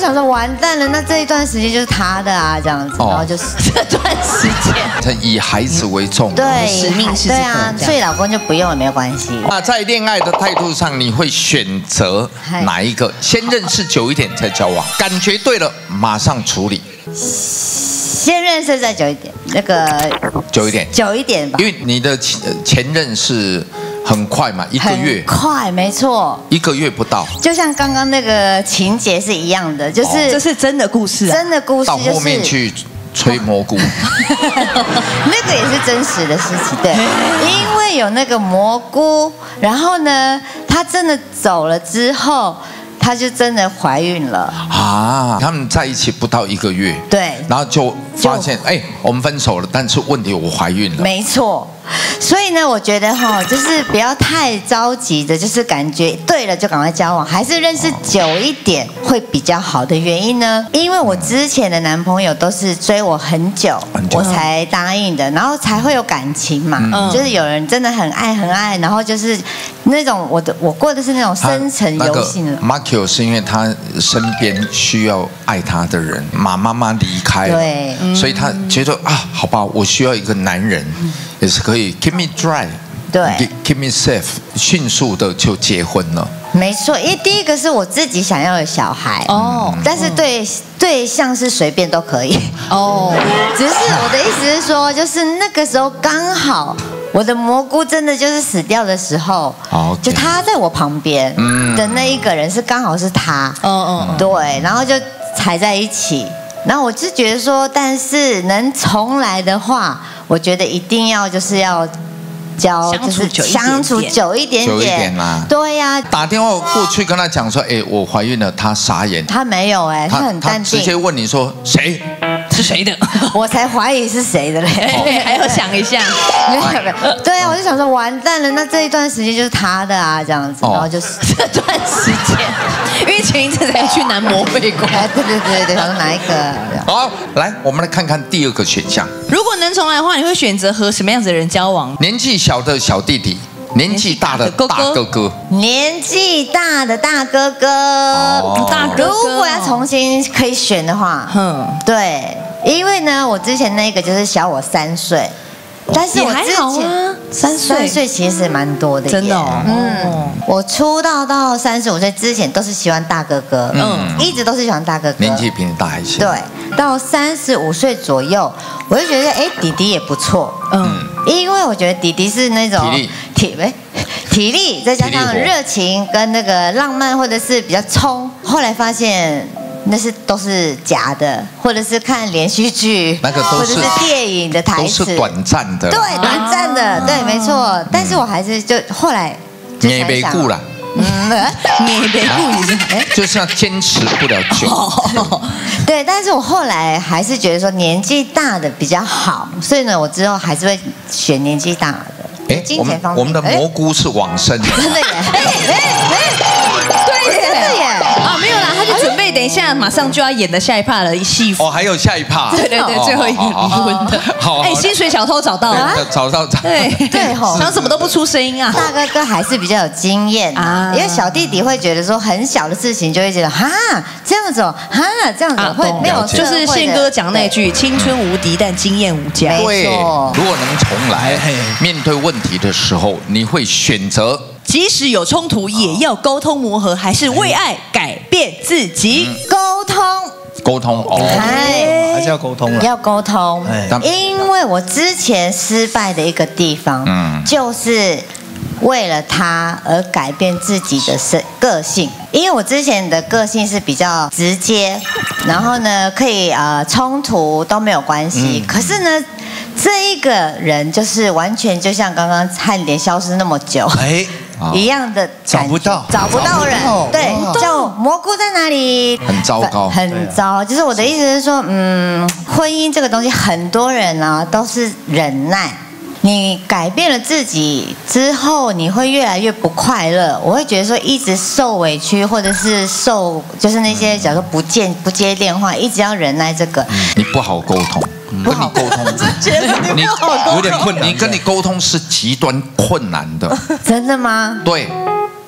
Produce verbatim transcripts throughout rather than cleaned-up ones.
想说完蛋了，那这一段时间就是他的啊，这样子，然后就是这段时间， 他以孩子为重， 对， 使命是对啊，所以老公就不用也没有关系。 那在恋爱的态度上，你会选择哪一个？先认识久一点再交往，感觉对了马上处理。 先认识再久一点，那个久一点， 久一点吧， 因为你的前前任是很快嘛，一个月， 很快，没错， 一个月不到， 就像刚刚那个情节是一样的，就是、哦、 这是真的故事、啊， 真的故事、就是， 到后面去吹蘑菇， 那个也是真实的事情，对，因为有那个蘑菇，然后呢，他真的走了之后。她就真的怀孕了啊！他们在一起不到一个月， 对， 然后就发现，哎，我们分手了，但是问题我怀孕了， 没错。所以呢，我觉得哈，就是不要太着急的，就是感觉对了就赶快交往，还是认识久一点会比较好的原因呢？因为我之前的男朋友都是追我很久，很久我才答应的，然后才会有感情嘛。嗯、就是有人真的很爱很爱，然后就是那种我的我过的是那种深层游戏的。 Marco 是因为他身边需要爱他的人，马妈妈离开了， 对， 嗯、所以他觉得啊，好吧，我需要一个男人。嗯也是可以 keep me dry， 对 ，keep me safe， 迅速的就结婚了。 没错，因为第一个是我自己想要有小孩哦，但是对对象是随便都可以哦，只是我的意思是说，就是那个时候刚好我的蘑菇真的就是死掉的时候，哦，就他在我旁边的那一个人是刚好是他，嗯嗯，对，然后就踩在一起。然后我是觉得说，但是能重来的话，我觉得一定要就是要交，就是相处久一点点， 久一点啦。 对呀、啊， 打电话过去跟他讲说，哎，我怀孕了，他傻眼。 他没有哎、欸，他很淡定， 直接问你说谁是谁的， 我才怀疑是谁的嘞， 哦、还要想一下。 没有没有，对啊，我就想说完蛋了，那这一段时间就是他的啊，这样子，然后就是这段时间。 因为前一阵才去男模会馆， 哎，对对对对，想说哪一个？ 好，来，我们来看看第二个选项。 如果能重来的话，你会选择和什么样子的人交往？ 年纪小的小弟弟，年纪大的大哥哥， 年纪大的大哥哥， 哦、大哥哥。 如果要重新可以选的话，嗯，对，因为呢，我之前那个就是小我三岁。但是我之前三岁， 三岁其实蛮多的， 真的哦。 嗯，我出道到三十五岁之前都是喜欢大哥哥，嗯，一直都是喜欢大哥哥， 年纪比你大一些。 对，到三十五岁左右，我就觉得哎，弟弟也不错，嗯，因为我觉得弟弟是那种体力体哎体力，再加上热情跟那个浪漫，或者是比较冲。后来发现。那是都是假的，或者是看连续剧， 那个都是或者是电影的台词， 都是短暂的， 对，短暂的，啊、对，没错。但是我还是就后来就也没顾了， 嗯，也没顾， 就是要坚持不了久。 对，但是我后来还是觉得说年纪大的比较好，所以呢，我之后还是会选年纪大的。 哎，我们我们的蘑菇是往生的， 真的耶！哎哎哎，对，真的耶！ 啊，没有啦，他就准备等一下马上就要演的下一 part 的戏服。 哦，还有下一 part。 对对对，最后一个离婚的。好，哎，薪水小偷找到了， 找到找。 对对吼，然后怎么都不出声音啊。 大哥哥还是比较有经验啊，因为小弟弟会觉得说很小的事情就会觉得哈这样子哦，哈这样子会没有， 就是宪哥讲那句青春无敌但经验无价。 对，如果能重来，面对问题的时候，你会选择即使有冲突也要沟通磨合，还是为爱改变自己？ 沟通， 沟通哦， 还是要沟通了， 要沟通。因为我之前失败的一个地方，嗯，就是为了他而改变自己的个性。因为我之前的个性是比较直接，然后呢，可以呃冲突都没有关系。可是呢。这一个人就是完全就像刚刚汉典消失那么久，哎，一样的找不到， 找不到人，对，叫蘑菇在哪里？ 很糟糕， 很糟。就是我的意思是说，嗯，婚姻这个东西，很多人啊都是忍耐。你改变了自己之后，你会越来越不快乐。我会觉得说，一直受委屈，或者是受，就是那些假如说不见不接电话，一直要忍耐这个， 你不好沟通。跟你沟通， 你有点困难。你跟你沟通是极端困难的， 真的吗？ 对，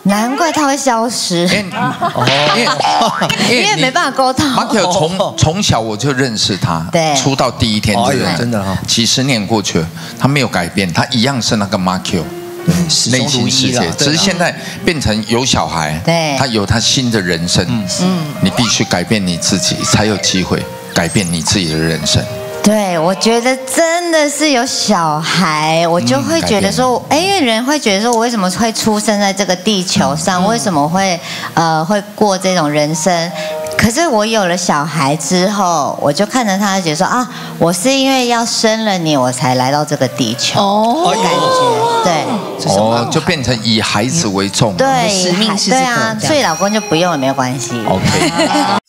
难怪他会消失，因为因为没办法沟通。 Marco 从从小我就认识他， 对， 出道第一天就认识， 真的哈， 几十年过去了，他没有改变，他一样是那个 Marco。内心世界，只是现在变成有小孩， 对， 他有他新的人生，嗯，你必须改变你自己，才有机会改变你自己的人生。 对，我觉得真的是有小孩，我就会觉得说，哎、嗯，因为人会觉得说，我为什么会出生在这个地球上？嗯、为什么会呃会过这种人生？可是我有了小孩之后，我就看着他，觉得说啊，我是因为要生了你，我才来到这个地球。哦，感觉对， 哦，就变成以孩子为重， 对，使命是对啊，所以老公就不用也没有关系。 OK。